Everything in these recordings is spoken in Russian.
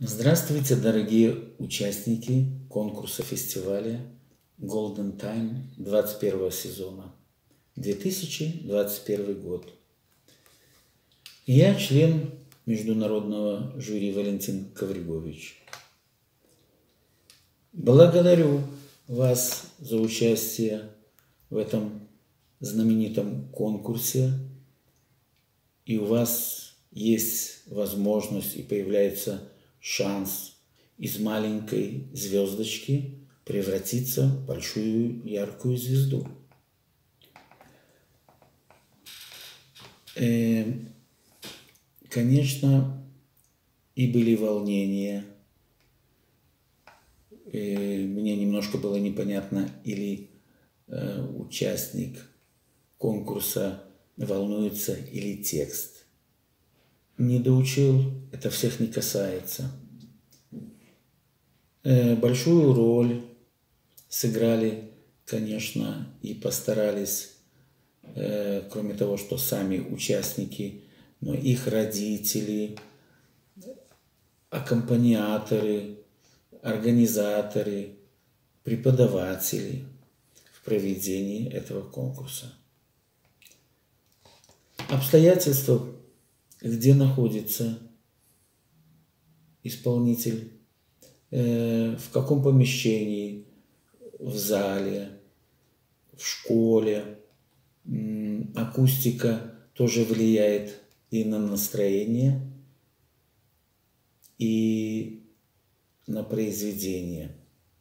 Здравствуйте, дорогие участники конкурса фестиваля Golden Time 21 сезона, 2021 год. Я член международного жюри Валентин Ковригович. Благодарю вас за участие в этом знаменитом конкурсе. И у вас есть возможность и появляется шанс из маленькой звездочки превратиться в большую яркую звезду. Конечно, и были волнения. Мне немножко было непонятно, или участник конкурса волнуется, или текст. Не доучил, это всех не касается. Большую роль сыграли, конечно, и постарались, кроме того, что сами участники, но их родители, аккомпаниаторы, организаторы, преподаватели в проведении этого конкурса. Обстоятельства, где находится исполнитель, в каком помещении, в зале, в школе. Акустика тоже влияет и на настроение, и на произведение.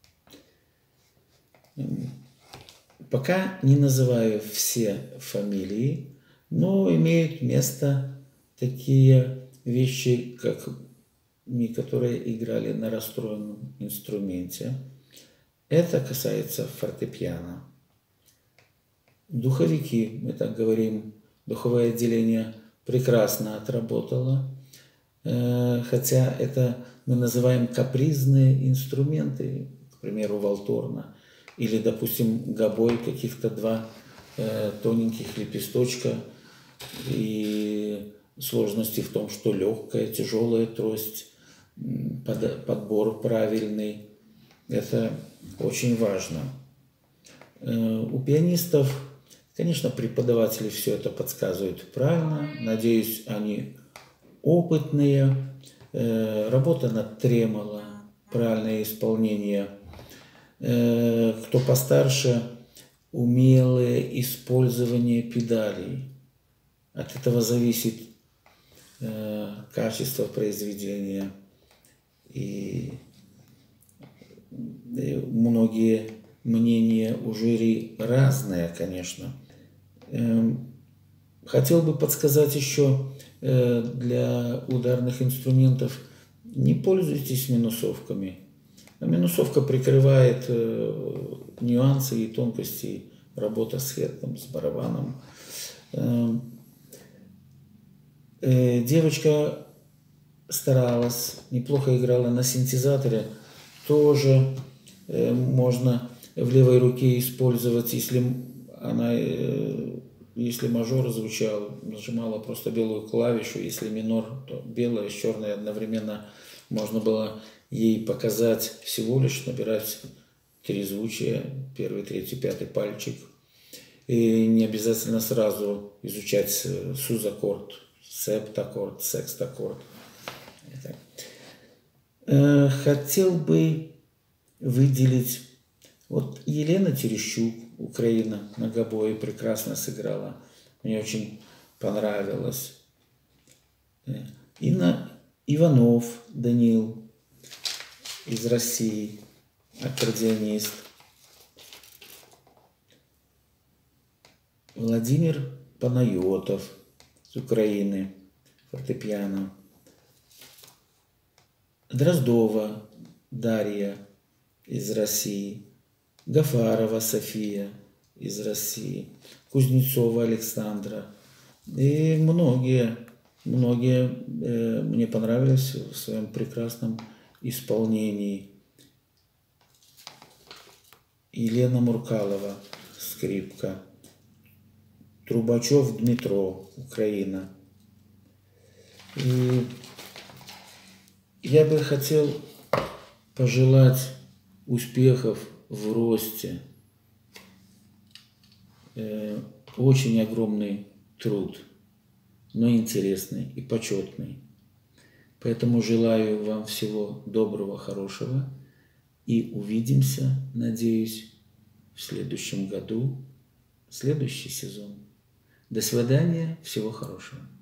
Пока не называю все фамилии, но имеют место такие вещи, как которые играли на расстроенном инструменте. Это касается фортепиано. Духовики, мы так говорим, духовое отделение прекрасно отработало, хотя это мы называем капризные инструменты, к примеру, валторна, или, допустим, гобой, каких-то два тоненьких лепесточка, и сложности в том, что легкая, тяжелая трость, подбор правильный, это очень важно. У пианистов, конечно, преподаватели все это подсказывают правильно, надеюсь, они опытные, работа над тремоло, правильное исполнение. Кто постарше, умелое использование педалей. От этого зависит качество произведения. И многие мнения у жюри разные, конечно. Хотел бы подсказать еще для ударных инструментов: не пользуйтесь минусовками. Минусовка прикрывает нюансы и тонкости работы с хэтом, с барабаном. Девочка старалась, неплохо играла на синтезаторе. Тоже можно в левой руке использовать, если мажор звучал, нажимала просто белую клавишу, если минор, то белая с черной одновременно. Можно было ей показать, всего лишь набирать трезвучие, первый, третий, пятый пальчик. И не обязательно сразу изучать сузаккорд, септаккорд, секстаккорд. Хотел бы выделить, вот Елена Терещук, Украина, на гобое прекрасно сыграла. Мне очень понравилось. Иванов Данил из России, аккордеонист. Владимир Панайотов с Украины, фортепиано. Дроздова Дарья из России. Гафарова София из России. Кузнецова Александра. И многие мне понравились в своем прекрасном исполнении. Елена Муркалова, скрипка. Трубачев Дмитро, Украина. И Я бы хотел пожелать успехов в росте. Очень огромный труд, но интересный и почетный. Поэтому желаю вам всего доброго, хорошего. И увидимся, надеюсь, в следующем году, следующий сезон. До свидания, всего хорошего.